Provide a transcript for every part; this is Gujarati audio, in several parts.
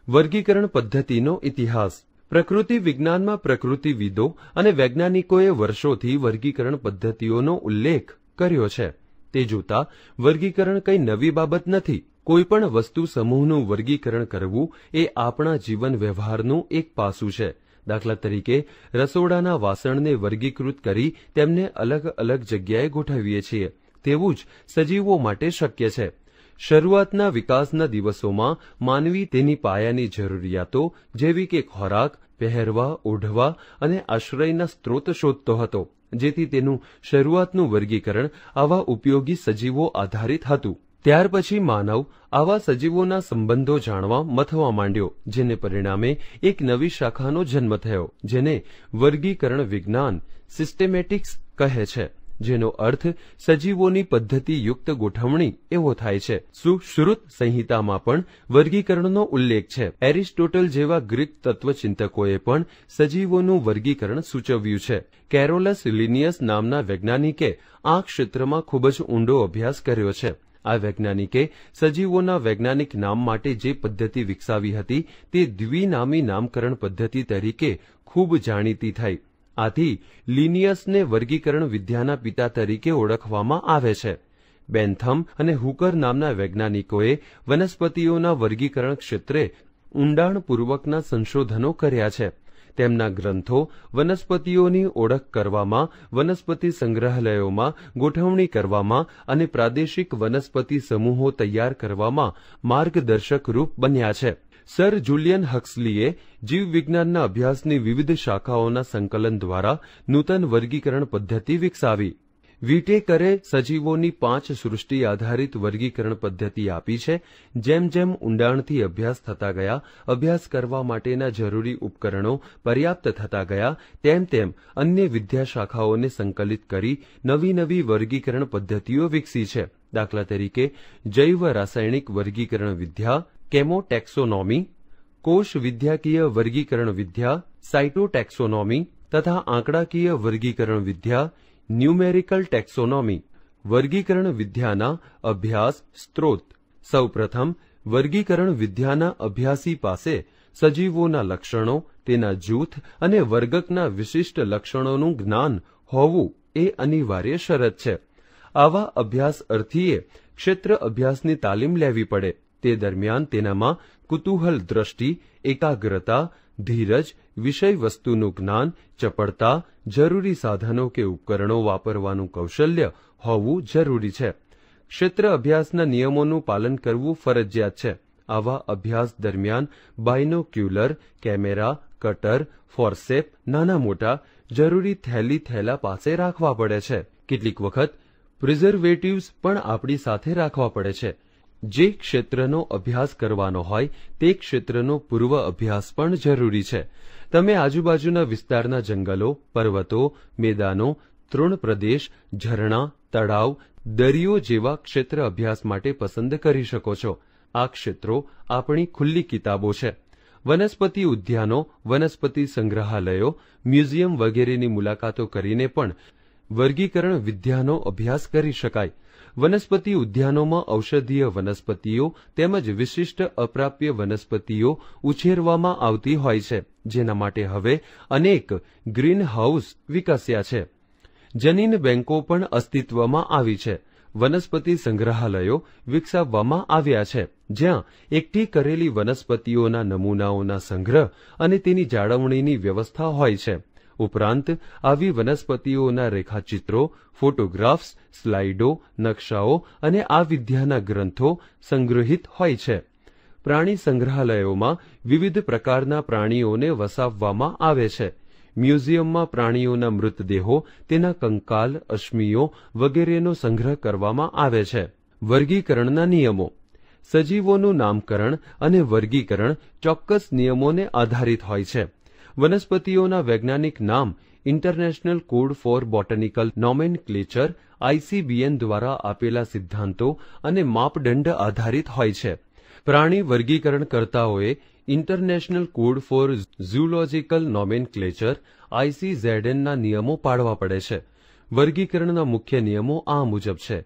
વર્ગીકરણ પદ્ધતિનો ઇતિહાસ. પ્રકૃતિ વિજ્ઞાનમાં પ્રકૃતિવિદો અને વૈજ્ઞાનિકોએ વર્ષોથી વર્ગીકરણ પદ્ધતિઓનો ઉલ્લેખ કર્યો છે. તે જોતા વર્ગીકરણ કંઈ નવી બાબત નથી. કોઈપણ વસ્તુ સમૂહનું વર્ગીકરણ કરવું એ આપણા જીવન વ્યવહારનું એક પાસું છે. દાખલા તરીકે રસોડાના વાસણને વર્ગીકૃત કરી તેમને અલગ અલગ જગ્યાએ ગોઠવીએ છીએ. તેવું જ સજીવો માટે શક્ય છે. શરૂઆતના વિકાસના દિવસોમાં માનવી તેની પાયાની જરૂરિયાતો જેવી કે ખોરાક, પહેરવા, ઓઢવા અને આશ્રયના સ્ત્રોત શોધતો હતો, જેથી તેનું શરૂઆતનું વર્ગીકરણ આવા ઉપયોગી સજીવો આધારિત હતું. ત્યાર પછી માનવ આવા સજીવોના સંબંધો જાણવા મથવા માંડ્યો, જેને પરિણામે એક નવી શાખાનો જન્મ થયો, જેને વર્ગીકરણ વિજ્ઞાન સિસ્ટેમેટિક્સ કહે છે, જેનો અર્થ સજીવોની પદ્ધતિયુક્ત ગોઠવણી એવો થાય છે. સુશ્રુત સંહિતામાં પણ વર્ગીકરણનો ઉલ્લેખ છે. એરિસ્ટોટલ જેવા ગ્રીક તત્વચિંતકોએ પણ સજીવોનું વર્ગીકરણ સૂચવ્યું છે. કેરોલસ લિનિયસ નામના વૈજ્ઞાનિકે આ ક્ષેત્રમાં ખૂબ જ ઊંડો અભ્યાસ કર્યો છે. આ વૈજ્ઞાનિકે સજીવોના વૈજ્ઞાનિક નામ માટે જે પદ્ધતિ વિકસાવી હતી તે દ્વિનામી નામકરણ પદ્ધતિ તરીકે ખૂબ જાણીતી થઈ. આથી લિનિયસને વર્ગીકરણ વિદ્યાના પિતા તરીકે ઓળખવામાં આવે છે. બેન્થમ અને હુકર નામના વૈજ્ઞાનિકોએ વનસ્પતિઓના વર્ગીકરણ ક્ષેત્રે ઊંડાણપૂર્વકના સંશોધનો કર્યા છે. તેમના ગ્રંથો વનસ્પતિઓની ઓળખ કરવામાં, વનસ્પતિ સંગ્રહાલયોમાં ગોઠવણી કરવામાં અને પ્રાદેશિક વનસ્પતિ સમૂહો તૈયાર કરવામાં માર્ગદર્શક રૂપ બન્યા છે. સર જુલિયન હક્સલીએ જીવવિજ્ઞાનના અભ્યાસની વિવિધ શાખાઓના સંકલન દ્વારા નૂતન વર્ગીકરણ પદ્ધતિ વિકસાવી. વિટેકરે સજીવોની 5 સૃષ્ટિ આધારિત વર્ગીકરણ પદ્ધતિ આપી છે. જેમ જેમ ઊંડાણથી અભ્યાસ થતા ગયા, અભ્યાસ કરવા માટેના જરૂરી ઉપકરણો પર્યાપ્ત થતા ગયા, તેમ તેમ અન્ય વિદ્યાશાખાઓને સંકલિત કરી નવી નવી વર્ગીકરણ પદ્ધતિઓ વિકસી છે. દાખલા તરીકે જૈવ રાસાયણિક વર્ગીકરણ વિદ્યા, કેમોટેક્સોનોમી, કોષ વિદ્યાકીય વર્ગીકરણ વિદ્યા, સાયટોટેક્સોનોમી તથા આંકડાકીય વર્ગીકરણ વિદ્યા, ન્યુમેરિકલ ટેક્સોનોમી. વર્ગીકરણ વિદ્યાના અભ્યાસ સ્ત્રોત. સૌપ્રથમ વર્ગીકરણ વિદ્યાના અભ્યાસી પાસે સજીવોના લક્ષણો, તેના જૂથ અને વર્ગકના વિશિષ્ટ લક્ષણોનું જ્ઞાન હોવું એ અનિવાર્ય શરત છે. આવા અભ્યાસ અર્થીએ ક્ષેત્ર અભ્યાસની તાલીમ લેવી પડે. તે દરમિયાન તેનામાં કુતૂહલ, દ્રષ્ટિ, એકાગ્રતા, ધીરજ, વિષય વસ્તુનું જ્ઞાન, ચપળતા, જરૂરી સાધનો કે ઉપકરણો વાપરવાનું કૌશલ્ય હોવું જરૂરી છે. ક્ષેત્ર અભ્યાસના નિયમોનું પાલન કરવું ફરજિયાત છે. આવા અભ્યાસ દરમિયાન બાયનોક્યુલર, કેમેરા, કટર, ફોર્સેપ, નાના મોટા જરૂરી થેલી થેલા પાસે રાખવા પડે છે. કેટલીક વખત પ્રિઝર્વેટિવ્સ પણ આપણી સાથે રાખવા પડે છે. જે ક્ષેત્રનો અભ્યાસ કરવાનો હોય તે ક્ષેત્રનો પૂર્વ અભ્યાસ પણ જરૂરી છે. તમે આજુબાજુના વિસ્તારના જંગલો, પર્વતો, મેદાનો, તૃણપ્રદેશ, ઝરણા, તળાવ, દરિયો જેવા ક્ષેત્ર અભ્યાસ માટે પસંદ કરી શકો છો. આ ક્ષેત્રો આપણી ખુલ્લી કિતાબો છે. વનસ્પતિ ઉદ્યાનો, વનસ્પતિ સંગ્રહાલયો, મ્યુઝિયમ વગેરેની મુલાકાતો કરીને પણ વર્ગીકરણ વિદ્યાનો અભ્યાસ કરી શકાય. વનસ્પતિ ઉદ્યાનોમાં ઔષધીય વનસ્પતિઓ તેમજ વિશિષ્ટ અપ્રાપ્ય વનસ્પતિઓ ઉછેરવામાં આવતી હોય છે, જેના માટે હવે અનેક ગ્રીન હાઉસ વિકસ્યા છે. જનીન બેંકો પણ અસ્તિત્વમાં આવી છે. વનસ્પતિ સંગ્રહાલયો વિકસાવવામાં આવ્યા છે, જ્યાં એકઠી કરેલી વનસ્પતિઓના નમૂનાઓના સંગ્રહ અને તેની જાળવણીની વ્યવસ્થા હોય છે. ઉપરાંત આવી વનસ્પતિઓના રેખાચિત્રો, ફોટોગ્રાફ્સ, સ્લાઇડો, નકશાઓ અને આ વિદ્યાના ગ્રંથો સંગ્રહિત હોય છે. પ્રાણી સંગ્રહાલયોમાં વિવિધ પ્રકારના પ્રાણીઓને વસાવવામાં આવે છે. મ્યુઝિયમમાં પ્રાણીઓના મૃતદેહો, તેના કંકાલ, અશ્મિઓ વગેરેનો સંગ્રહ કરવામાં આવે છે. વર્ગીકરણના નિયમો. સજીવોનું નામકરણ અને વર્ગીકરણ ચોક્કસ નિયમોને આધારિત હોય છે. વનસ્પતિઓના વૈજ્ઞાનિક નામ international code for botanical nomenclature ICBN દ્વારા આપેલા સિદ્ધાંતો અને માપદંડ આધારિત હોય છે. પ્રાણી વર્ગીકરણકર્તાઓએ international code for zoological nomenclature ICZN ના નિયમો પાળવા પડે છે. વર્ગીકરણના મુખ્ય નિયમો આ મુજબ છે.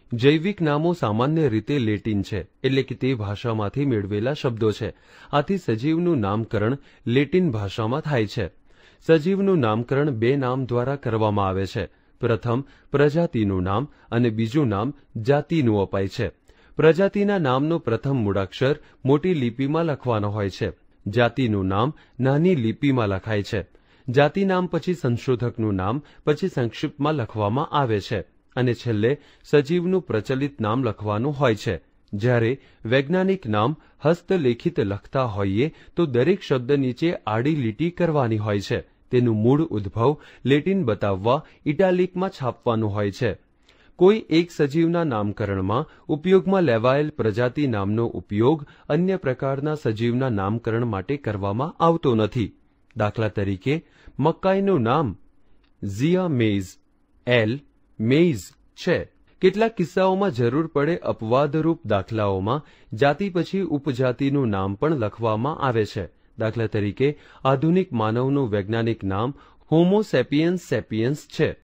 જૈવિક નામો સામાન્ય રીતે લેટિન છે, એટલે કે તે ભાષામાંથી મેળવેલા શબ્દો છે. આથી સજીવનું નામકરણ લેટિન ભાષામાં થાય છે. સજીવનું નામકરણ બે નામ દ્વારા કરવામાં આવે છે. પ્રથમ પ્રજાતિનું નામ અને બીજું નામ જાતિનું અપાય છે. પ્રજાતિના નામનો પ્રથમ મૂળાક્ષર મોટી લિપિમાં લખવાનો હોય છે. જાતિનું નામ નાની લિપિમાં લખાય છે. જાતિ નામ પછી સંશોધકનું નામ પછી સંક્ષિપ્તમાં લખવામાં આવે છે અને છેલ્લે સજીવનું પ્રચલિત નામ લખવાનું હોય છે. જ્યારે વૈજ્ઞાનિક નામ હસ્તલેખિત લખતા હોઈએ તો દરેક શબ્દ નીચે આડી લીટી કરવાની હોય છે. તેનું મૂળ ઉદ્ભવ લેટિન બતાવવા ઇટાલિકમાં છાપવાનું હોય છે. કોઈ એક સજીવના નામકરણમાં ઉપયોગમાં લેવાયેલ પ્રજાતિ નામનો ઉપયોગ અન્ય પ્રકારના સજીવના નામકરણ માટે કરવામાં આવતો નથી. દાખલા તરીકે મકાઈનું નામ ઝિયા મેઇઝ એલ મેઇઝ છે. કેટલાક કિસ્સાઓમાં જરૂર પડે અપવાદરૂપ દાખલાઓમાં જાતિ પછી ઉપજાતિનું નામ પણ લખવામાં આવે છે. દાખલા તરીકે આધુનિક માનવનું વૈજ્ઞાનિક નામ હોમો સેપિયન્સ સેપિયન્સ છે.